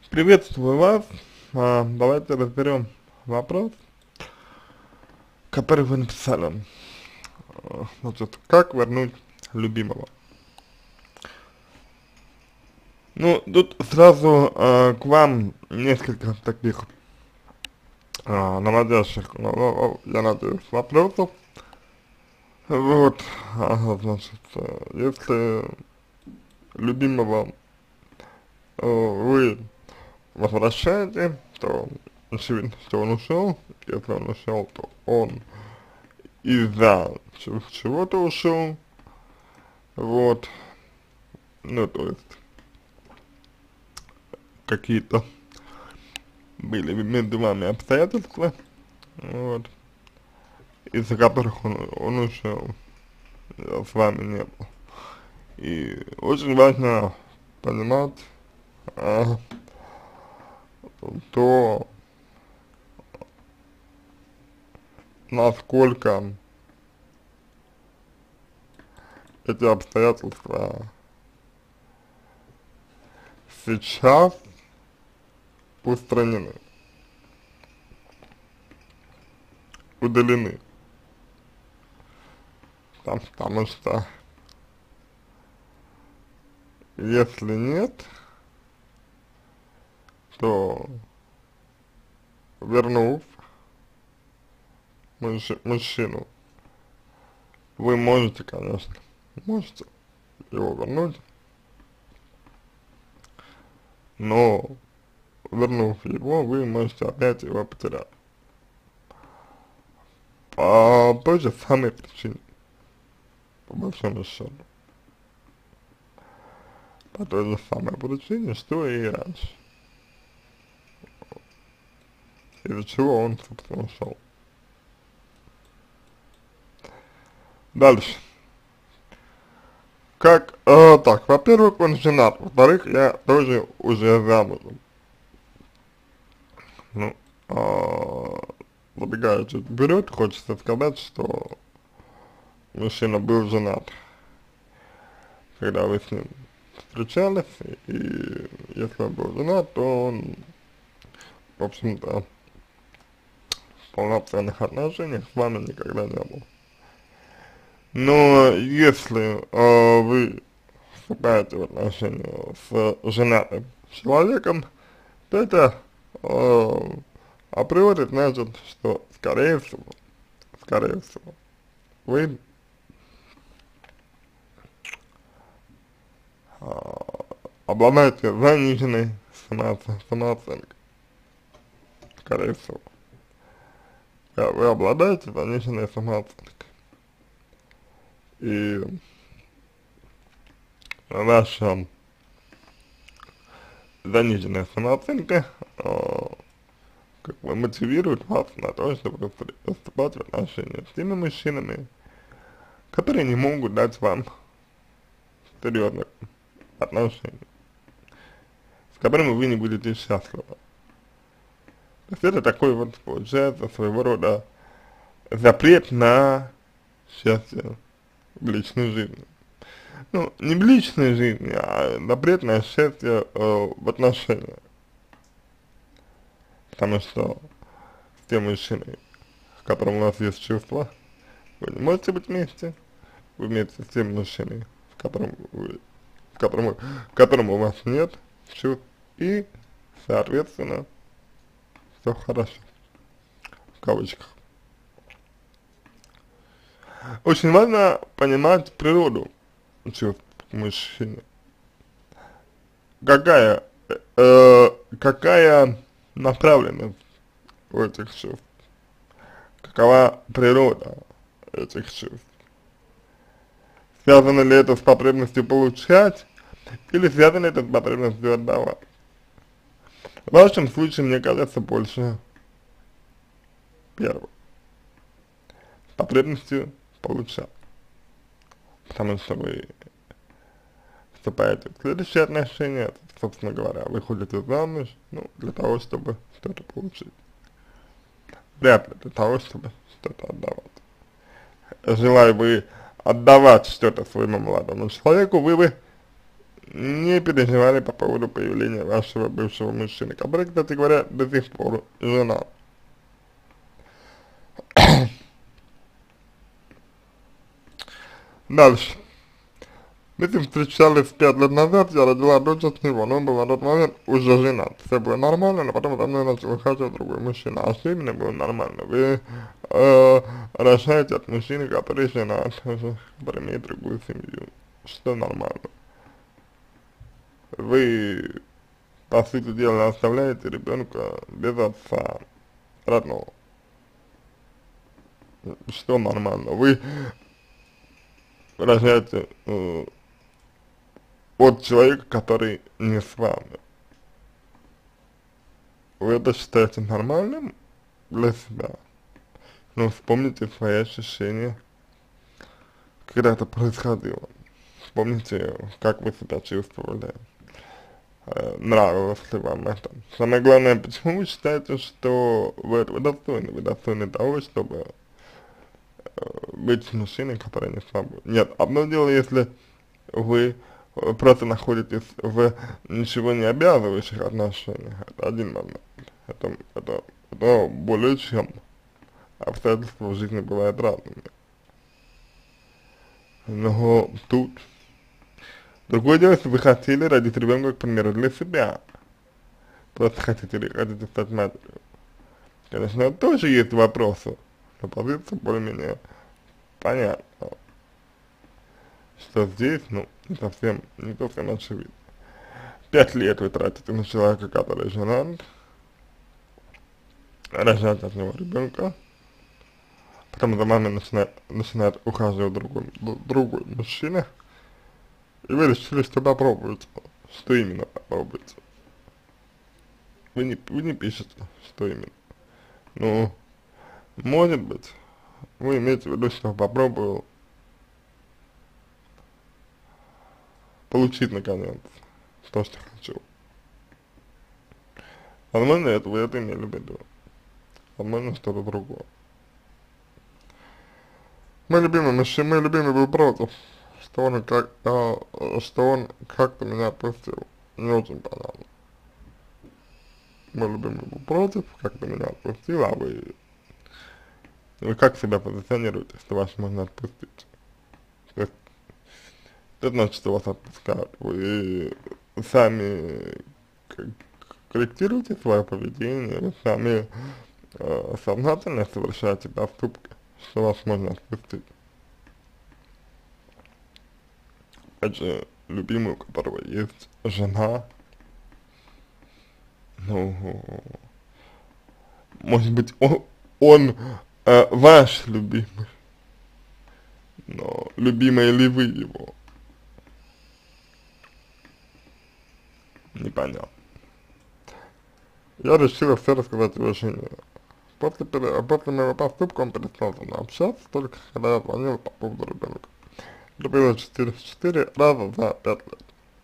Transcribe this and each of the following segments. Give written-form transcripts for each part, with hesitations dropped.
Приветствую вас. Давайте разберем вопрос, который вы написали. Значит, как вернуть любимого? Ну, тут сразу к вам несколько таких наводящих, я надеюсь, вопросов. Вот, значит, если любимого вы возвращаете, то очевидно, что он ушел. Если он ушел, то он из-за чего-то ушел, вот, ну, то есть, какие-то были между вами обстоятельства, вот, из-за которых он ушел, с вами не был. И очень важно понимать, а, то, насколько эти обстоятельства сейчас устранены, удалены, потому что если нет, то вернув мужчину, вы можете, конечно, можете его вернуть, но вернув его, вы можете опять его потерять. По той же самой причине, по большому счету. По той же самой причине, что и раньше. Из-за чего он, собственно, ушел. Дальше. Так, во-первых, он женат, во-вторых, я тоже уже замужем. Ну, забегая чуть вперед, хочется сказать, что мужчина был женат, когда вы с ним встречались, и если он был женат, то он, в общем-то, в полноценных отношениях с вами никогда не был. Но если вы вступаете в отношения с женатым человеком, то это априори значит, что скорее всего, вы обладаете заниженной самооценкой, скорее всего. Вы обладаете заниженной самооценкой. И ваша заниженная самооценка как бы мотивирует вас на то, чтобы вступать в отношения с теми мужчинами, которые не могут дать вам серьезных отношений, с которыми вы не будете счастливы. То есть это такой вот, получается, своего рода запрет на счастье в личной жизни. Ну, не в личной жизни, а запрет на счастье в отношениях. Потому что с тем мужчиной, с которым у вас есть чувства, вы не можете быть вместе, вы вместе с тем мужчиной, к которому у вас нет чувств, и, соответственно, все хорошо, в кавычках. Очень важно понимать природу чувств к мужчине. Какая, какая направленность у этих чувств, какова природа этих чувств. Связано ли это с потребностью получать, или связано это с потребностью отдавать. В вашем случае, мне кажется, больше первого. С потребностью получать. Потому что вы вступаете в следующие отношения, собственно говоря, выходите замуж, ну, для того, чтобы что-то получить. Вряд ли для того, чтобы что-то отдавать. Желая вы отдавать что-то своему молодому человеку, вы бы не переживали по поводу появления вашего бывшего мужчины, который, кстати говоря, до сих пор женат. Дальше. Мы с ним встречались 5 лет назад, я родила дочь от него, но он был на тот момент уже женат. Все было нормально, но потом за мной начал ухаживать другой мужчина. А что именно было нормально? Вы рожаете от мужчины, который женат, который имеет другую семью. Что нормально? Вы, по сути дела, оставляете ребенка без отца родного. Что нормально? Вы рожаете от человека, который не с вами. Вы это считаете нормальным для себя? Ну, вспомните свои ощущения, когда это происходило. Вспомните, как вы себя чувствовали, нравилось ли вам это. Самое главное, почему вы считаете, что вы этого достойны? Вы достойны того, чтобы быть с мужчиной, который не с вами. Нет, одно дело, если вы просто находитесь в ничего не обязывающих отношениях. Это один момент. Это более чем. Обстоятельства в жизни бывают разными. Но тут другое дело, если вы хотели родить ребенка, к примеру, для себя. Просто хотите стать матерью. Конечно, тоже есть вопросы. Но позиция более-менее понятна. Что здесь, ну, не совсем очевидно. 5 лет вы тратите на человека, который женат, рожать от него ребенка, потом за вами начинает ухаживать другой мужчина, и вы решили, что попробуете. Что именно попробуете? Вы не пишете, что именно. Ну, может быть, вы имеете в виду, что попробую получить, наконец, то, что хочу. Возможно, вы это имели в виду. Возможно, что-то другое. Мой любимый был против, что он как-то меня отпустил. Не очень понятно. Мой любимый был против, как-то меня отпустил, а вы как себя позиционируете, что вас можно отпустить? То есть, это значит, что вас отпускают. Вы сами корректируете свое поведение, вы сами сознательно совершаете поступки, что вас можно отпустить. Опять же, любимый, у которого есть жена, ну, может быть, он ваш любимый, но любимые ли вы его? Непонятно. Я решила все рассказать его жене. После моего поступка он перестал со мной общаться, только когда я звонил по поводу ребенка. Это было 4 раза за 5 лет.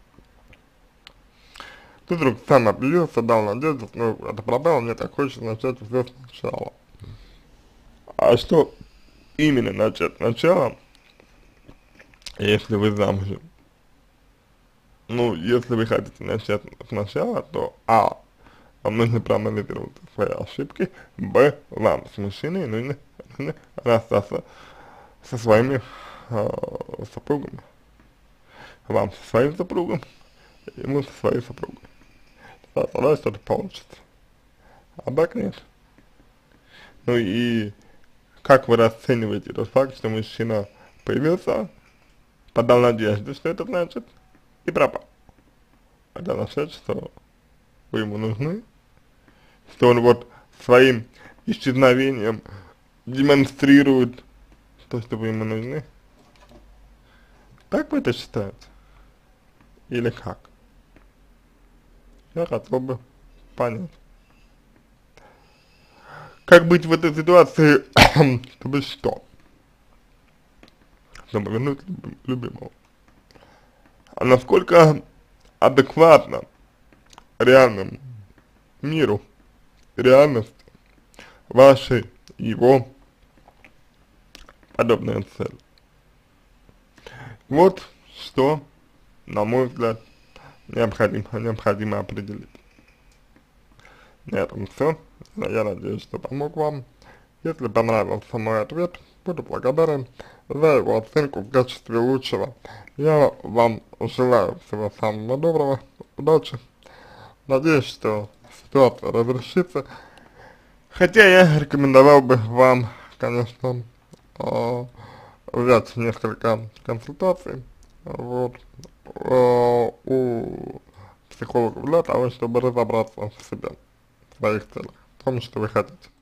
Ты вдруг сам объявился, дал надежду, но это пропало, мне так хочется начать все сначала. А что именно начать сначала, если вы замужем? Ну, если вы хотите начать сначала, то вам нужно проанализировать свои ошибки, вам с мужчиной нужно расстаться со своими супругами. Вам со своим супругом, ему со своей супругой. Тогда что-то получится. А так нет. Ну и как вы расцениваете тот факт, что мужчина появился, подал надежду, что это значит, и пропал? Это означает, что вы ему нужны, что он вот своим исчезновением демонстрирует то, что вы ему нужны. Так вы это считаете? Или как? Я хотел бы понять. Как быть в этой ситуации, чтобы что? Чтобы вернуть любимого. А насколько адекватно реальному миру, реальности вашей, его подобная цель. Вот что, на мой взгляд, необходимо определить. На этом все. Я надеюсь, что помог вам. Если понравился мой ответ, буду благодарен за его оценку в качестве лучшего. Я вам желаю всего самого доброго, удачи. Надеюсь, что ситуация разрешится. Хотя я рекомендовал бы вам, конечно, взять несколько консультаций, вот, у психологов для того, чтобы разобраться в себе, в своих целях, в том, что вы хотите.